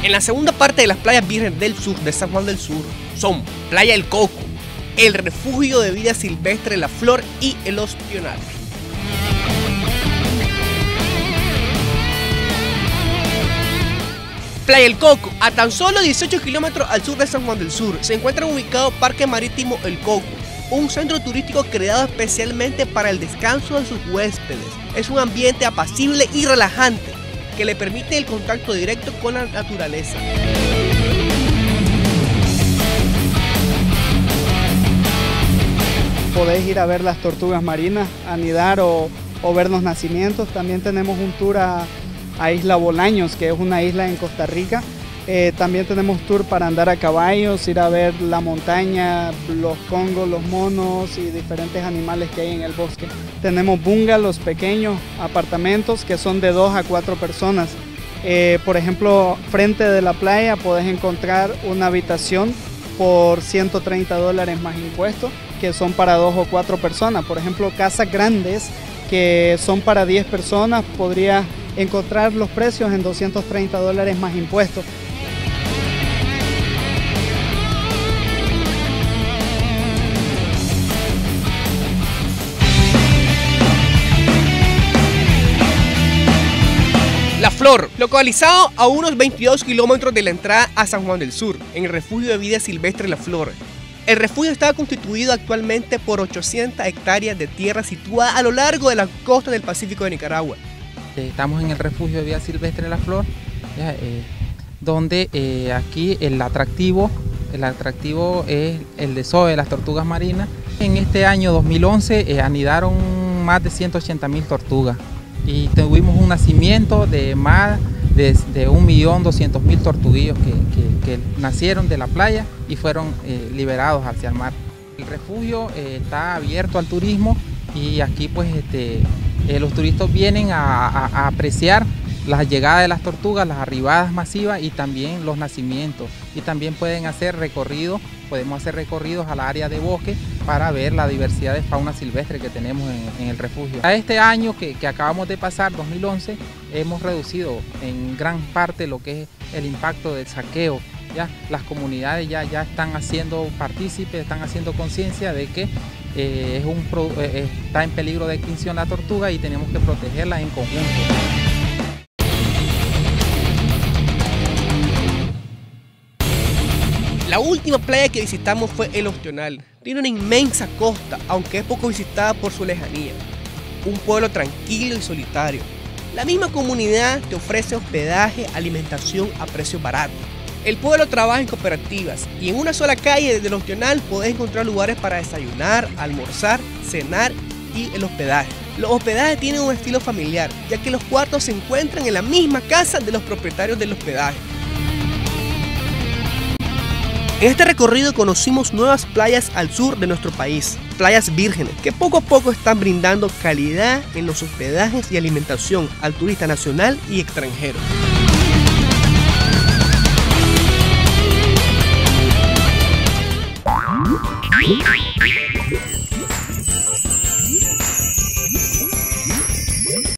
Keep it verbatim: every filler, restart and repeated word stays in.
En la segunda parte de las playas vírgenes del sur de San Juan del Sur son Playa El Coco, el refugio de vida silvestre La Flor y el Ostional. Playa El Coco, a tan solo dieciocho kilómetros al sur de San Juan del Sur, se encuentra ubicado Parque Marítimo El Coco, un centro turístico creado especialmente para el descanso de sus huéspedes. Es un ambiente apacible y relajante que le permite el contacto directo con la naturaleza. Podéis ir a ver las tortugas marinas, anidar o, o ver los nacimientos. También tenemos un tour a, a Isla Bolaños, que es una isla en Costa Rica. Eh, también tenemos tour para andar a caballos, ir a ver la montaña, los congos, los monos y diferentes animales que hay en el bosque. Tenemos bungalows pequeños, apartamentos que son de dos a cuatro personas. Eh, por ejemplo, frente de la playa podés encontrar una habitación por ciento treinta dólares más impuestos, que son para dos o cuatro personas. Por ejemplo, casas grandes que son para diez personas, podrías encontrar los precios en doscientos treinta dólares más impuestos. La Flor, localizado a unos veintidós kilómetros de la entrada a San Juan del Sur, en el refugio de vida silvestre La Flor. El refugio está constituido actualmente por ochocientas hectáreas de tierra situada a lo largo de la costa del Pacífico de Nicaragua. Estamos en el refugio de vida silvestre La Flor, ya, eh, donde eh, aquí el atractivo, el atractivo es el desove de las tortugas marinas. En este año dos mil once eh, anidaron más de ciento ochenta mil tortugas. Y tuvimos un nacimiento de más de, de un millón doscientos mil tortuguillos que, que, que nacieron de la playa y fueron eh, liberados hacia el mar. El refugio eh, está abierto al turismo y aquí pues este, eh, los turistas vienen a, a, a apreciar la llegada de las tortugas, las arribadas masivas y también los nacimientos. Y también pueden hacer recorridos, podemos hacer recorridos al área de bosque para ver la diversidad de fauna silvestre que tenemos en, en el refugio. A este año que, que acabamos de pasar, dos mil once, hemos reducido en gran parte lo que es el impacto del saqueo. Ya las comunidades ya, ya están haciendo partícipes, están haciendo conciencia de que eh, es un, eh, está en peligro de extinción la tortuga y tenemos que protegerla en conjunto. La última playa que visitamos fue el Ostional. Tiene una inmensa costa, aunque es poco visitada por su lejanía. Un pueblo tranquilo y solitario. La misma comunidad te ofrece hospedaje, alimentación a precios baratos. El pueblo trabaja en cooperativas y en una sola calle del Ostional podés encontrar lugares para desayunar, almorzar, cenar y el hospedaje. Los hospedajes tienen un estilo familiar, ya que los cuartos se encuentran en la misma casa de los propietarios del hospedaje. En este recorrido conocimos nuevas playas al sur de nuestro país, playas vírgenes, que poco a poco están brindando calidad en los hospedajes y alimentación al turista nacional y extranjero. Yeah.